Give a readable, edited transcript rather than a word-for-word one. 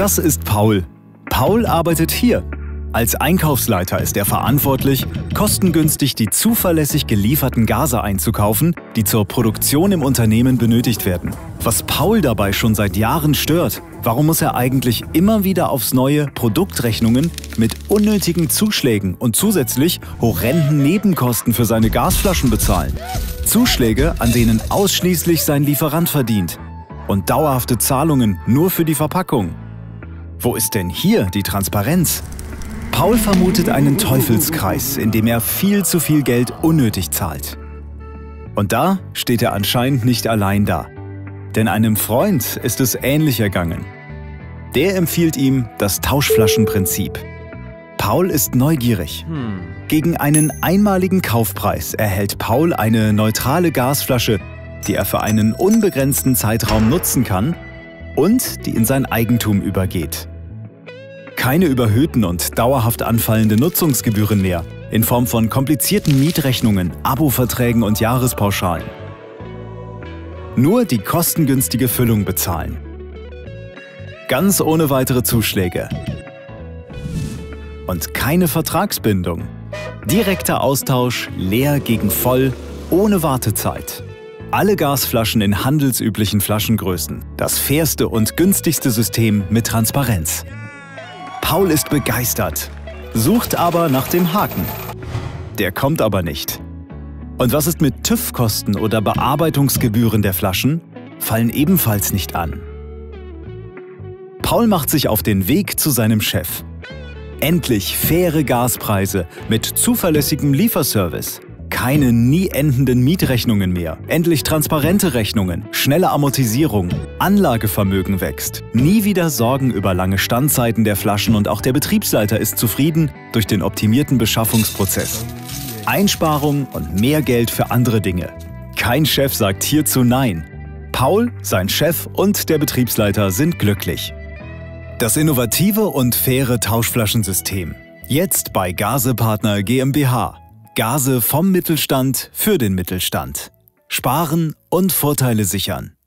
Das ist Paul. Paul arbeitet hier. Als Einkaufsleiter ist er verantwortlich, kostengünstig die zuverlässig gelieferten Gase einzukaufen, die zur Produktion im Unternehmen benötigt werden. Was Paul dabei schon seit Jahren stört, warum muss er eigentlich immer wieder aufs Neue Produktrechnungen mit unnötigen Zuschlägen und zusätzlich horrenden Nebenkosten für seine Gasflaschen bezahlen? Zuschläge, an denen ausschließlich sein Lieferant verdient. Und dauerhafte Zahlungen nur für die Verpackung. Wo ist denn hier die Transparenz? Paul vermutet einen Teufelskreis, in dem er viel zu viel Geld unnötig zahlt. Und da steht er anscheinend nicht allein da. Denn einem Freund ist es ähnlich ergangen. Der empfiehlt ihm das Tauschflaschenprinzip. Paul ist neugierig. Gegen einen einmaligen Kaufpreis erhält Paul eine neutrale Gasflasche, die er für einen unbegrenzten Zeitraum nutzen kann und die in sein Eigentum übergeht. Keine überhöhten und dauerhaft anfallende Nutzungsgebühren mehr in Form von komplizierten Mietrechnungen, Aboverträgen und Jahrespauschalen. Nur die kostengünstige Füllung bezahlen. Ganz ohne weitere Zuschläge. Und keine Vertragsbindung. Direkter Austausch, leer gegen voll, ohne Wartezeit. Alle Gasflaschen in handelsüblichen Flaschengrößen. Das fairste und günstigste System mit Transparenz. Paul ist begeistert, sucht aber nach dem Haken. Der kommt aber nicht. Und was ist mit TÜV-Kosten oder Bearbeitungsgebühren der Flaschen? Fallen ebenfalls nicht an. Paul macht sich auf den Weg zu seinem Chef. Endlich faire Gaspreise mit zuverlässigem Lieferservice. Keine nie endenden Mietrechnungen mehr. Endlich transparente Rechnungen, schnelle Amortisierung, Anlagevermögen wächst. Nie wieder Sorgen über lange Standzeiten der Flaschen und auch der Betriebsleiter ist zufrieden durch den optimierten Beschaffungsprozess. Einsparung und mehr Geld für andere Dinge. Kein Chef sagt hierzu Nein. Paul, sein Chef und der Betriebsleiter sind glücklich. Das innovative und faire Tauschflaschensystem. Jetzt bei Gasepartner GmbH. Gase vom Mittelstand für den Mittelstand. Sparen und Vorteile sichern.